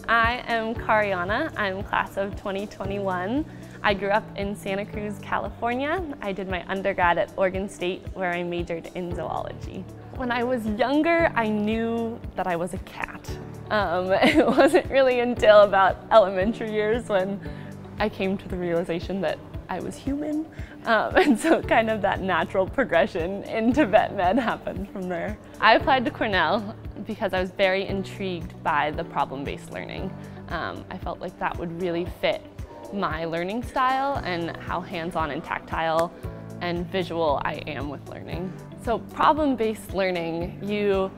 I am Karianna. I'm class of 2021. I grew up in Santa Cruz, California. I did my undergrad at Oregon State, where I majored in zoology. When I was younger, I knew that I was a cat. It wasn't really until about elementary years when I came to the realization that I was human. And so kind of that natural progression into vet med happened from there. I applied to Cornell because I was very intrigued by the problem-based learning. I felt like that would really fit my learning style and how hands-on and tactile and visual I am with learning. So problem-based learning, you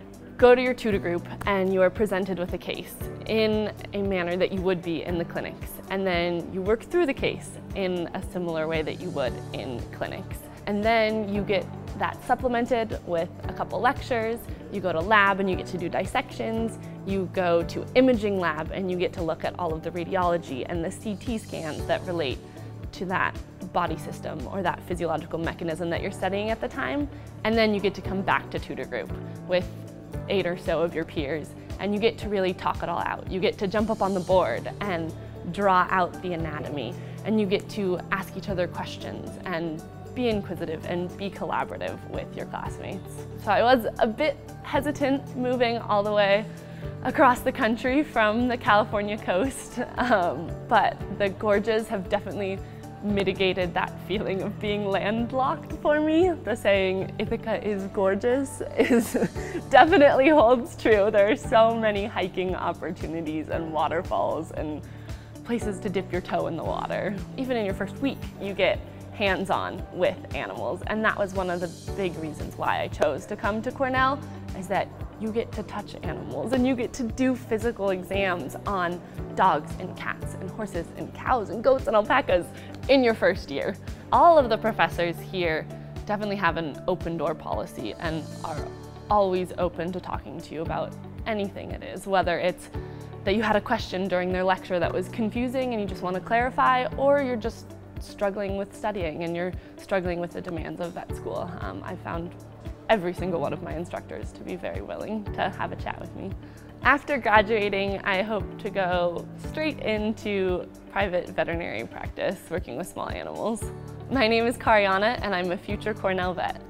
go to your tutor group and you are presented with a case in a manner that you would be in the clinics. And then you work through the case in a similar way that you would in clinics. And then you get that supplemented with a couple lectures. You go to lab and you get to do dissections. You go to imaging lab and you get to look at all of the radiology and the CT scans that relate to that body system or that physiological mechanism that you're studying at the time. And then you get to come back to tutor group with 8 or so of your peers, and you get to really talk it all out. You get to jump up on the board and draw out the anatomy, and you get to ask each other questions and be inquisitive and be collaborative with your classmates. So I was a bit hesitant moving all the way across the country from the California coast, but the gorges have definitely mitigated that feeling of being landlocked for me. The saying, Ithaca is gorgeous, definitely holds true. There are so many hiking opportunities and waterfalls and places to dip your toe in the water. Even in your first week, you get hands-on with animals, and that was one of the big reasons why I chose to come to Cornell, is that you get to touch animals and you get to do physical exams on dogs and cats and horses and cows and goats and alpacas in your first year. All of the professors here definitely have an open door policy and are always open to talking to you about anything it is, whether it's that you had a question during their lecture that was confusing and you just want to clarify, or you're just struggling with studying and you're struggling with the demands of vet school. I found every single one of my instructors to be very willing to have a chat with me. After graduating, I hope to go straight into private veterinary practice, working with small animals. My name is Karianna and I'm a future Cornell vet.